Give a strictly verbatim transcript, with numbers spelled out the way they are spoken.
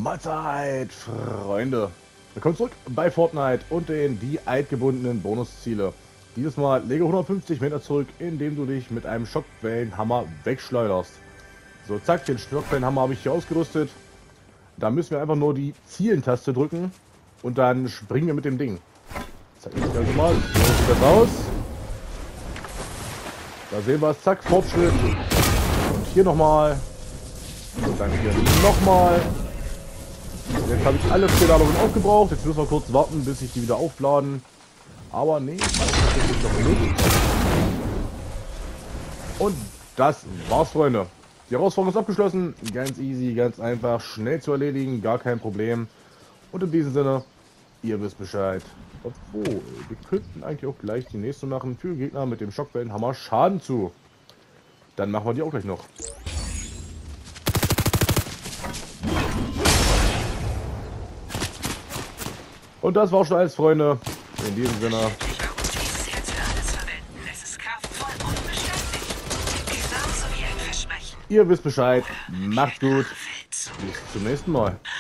Mahlzeit, Freunde. Willkommen zurück bei Fortnite und den die altgebundenen Bonusziele. Dieses Mal lege hundertfünfzig Meter zurück, indem du dich mit einem Schockwellenhammer wegschleuderst. So, zack, den Schockwellenhammer habe ich hier ausgerüstet. Da müssen wir einfach nur die Zielen-Taste drücken und dann springen wir mit dem Ding. Zeig ich das mal. So sieht das aus. Da sehen wir es, zack, Fortschritt. Und hier nochmal. Und dann hier nochmal. Jetzt habe ich alle Beladungen aufgebraucht. Jetzt müssen wir kurz warten, bis sich die wieder aufladen. Aber nee, das ist noch nicht. Und das war's, Freunde. Die Herausforderung ist abgeschlossen. Ganz easy, ganz einfach, schnell zu erledigen, gar kein Problem. Und in diesem Sinne, ihr wisst Bescheid. Obwohl, wir könnten eigentlich auch gleich die nächste machen. Für Gegner mit dem Schockwellenhammer Schaden zu. Dann machen wir die auch gleich noch. Und das war schon alles, Freunde. In diesem Sinne. Ihr wisst Bescheid. Macht's gut. Bis zum nächsten Mal.